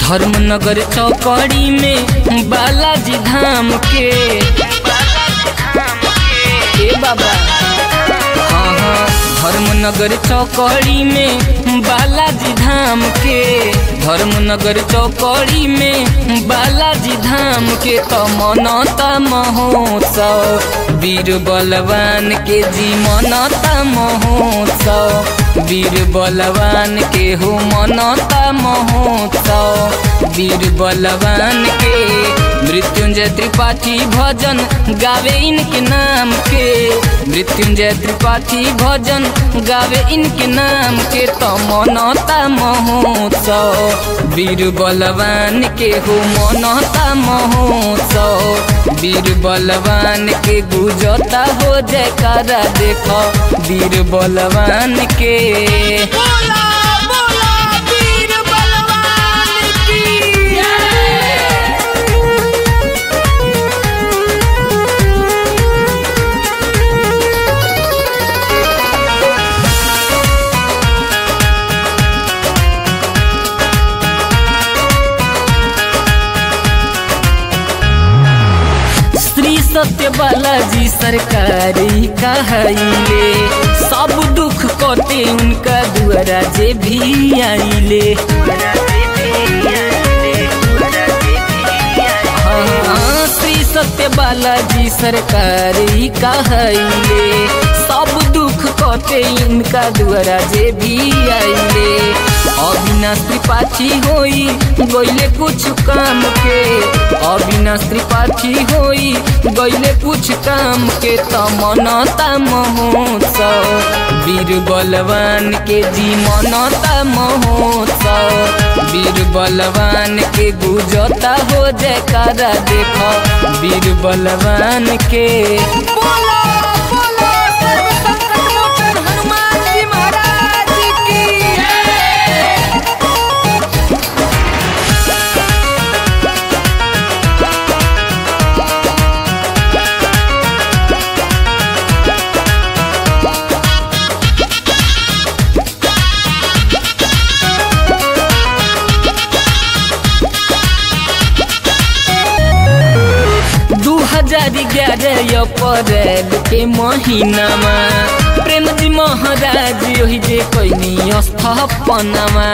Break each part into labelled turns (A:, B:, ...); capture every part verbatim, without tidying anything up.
A: धर्मनगर चौकड़ी में बालाजी धाम के ए बाबा। हाँ हाँ धर्मनगर चौकड़ी में बालाजी धाम के, धर्मनगर चौकड़ी में बालाजी धाम के तो मनता महोत्सव वीर बलवान के जी मनता महोत्सव वीर बलवान के हो मनता महोत्सव वीर बलवान के। मृत्युंजय त्रिपाठी भजन गावे इनके नाम के, मृत्युंजय त्रिपाठी भजन गावे इनके नाम के तो मनता महोत्सव वीर बलवान के हो मनता महोत्सव वीर बलवान के गुजता हो जयकारा देखो वीर बलवान के। सत्य बालाजी सरकारी कहले सब दुख कटे उनका दुआरा जे भी आइले। हाँ श्री सत्य बालाजी सरकारी कहले सब दुख कटे इनका दुआरा जे भी आइले। अविनाश त्रिपाठी होई गईले कुछ काम के, अविनाश त्रिपाठी होई गईले कुछ काम के तो मनता महोत्सव वीर बलवान के जी मनता महोत्सव वीर बलवान के गुजता हो जयकारा देखो वीर बलवान के। हजार ग्यारह अप्रैल के महीना में प्रेम जी महाराज ओहि जे कोई स्थापना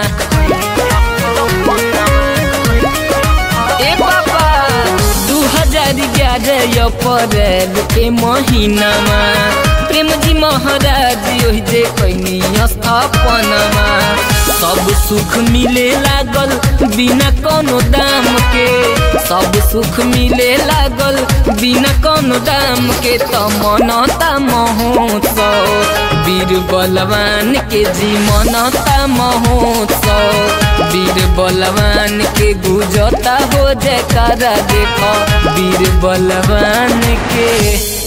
A: ए बाबा दू हजार ग्यारह अप्रैल के महीना में प्रेम जी महाराज ओहि जे कोई स्थापना सब सुख मिले लागल बिना कोनो दाम के, सब सुख मिले लागल बिना कोनो दाम के तो मनता महोत्सव वीर बलवान के जी मनता महोत्सव वीर बलवान के गुजता हो जयकारा देखो वीर बलवान के।